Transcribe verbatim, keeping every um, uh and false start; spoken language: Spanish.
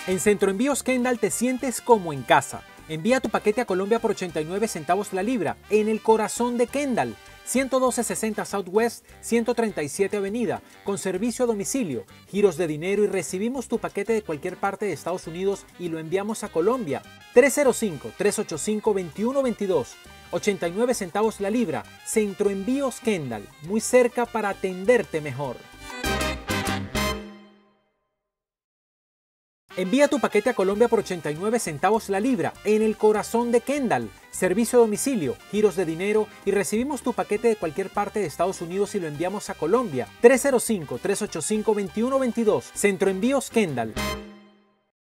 En Centro Envíos Kendall te sientes como en casa. Envía tu paquete a Colombia por ochenta y nueve centavos la libra, en el corazón de Kendall. ciento doce sesenta Southwest, ciento treinta y siete Avenida, con servicio a domicilio, giros de dinero y recibimos tu paquete de cualquier parte de Estados Unidos y lo enviamos a Colombia. tres cero cinco, tres ocho cinco, dos uno dos dos, ochenta y nueve centavos la libra. Centro Envíos Kendall, muy cerca para atenderte mejor. Envía tu paquete a Colombia por ochenta y nueve centavos la libra, en el corazón de Kendall. Servicio a domicilio, giros de dinero y recibimos tu paquete de cualquier parte de Estados Unidos y lo enviamos a Colombia. tres cero cinco, tres ocho cinco, dos uno dos dos. Centro Envíos Kendall.